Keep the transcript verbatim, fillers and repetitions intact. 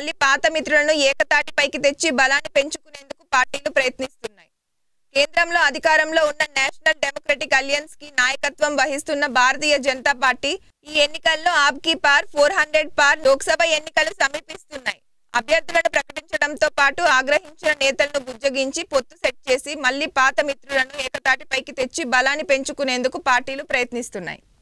మళ్ళీ పాత మిత్రులను ఏకతాటిపైకి తెచ్చి బలాన్ని పెంచుకునేందుకు పార్టీలు ప్రయత్నిస్తున్నాయి. కేంద్రంలో అధికారంలో ఉన్న నేషనల్ డెమోక్రటిక్ అలయన్స్ కి నాయకత్వం వహిస్తున్న భారతీయ జనతా పార్టీ ఈ ఎన్నికల్లో ఆబ్కీ పార్ ఫోర్ హండ్రెడ్ పార్ లోక్సభ ఎన్నికలు సమీపిస్తున్నాయి. అభ్యర్థులను ప్రకటించడంతో పాటు ఆగ్రహించిన నేతలను బుజ్జగించి పొత్తు సెట్ చేసి మళ్లీ పాత మిత్రులను ఏకతాటిపైకి తెచ్చి బలాన్ని పెంచుకునేందుకు పార్టీలు ప్రయత్నిస్తున్నాయి.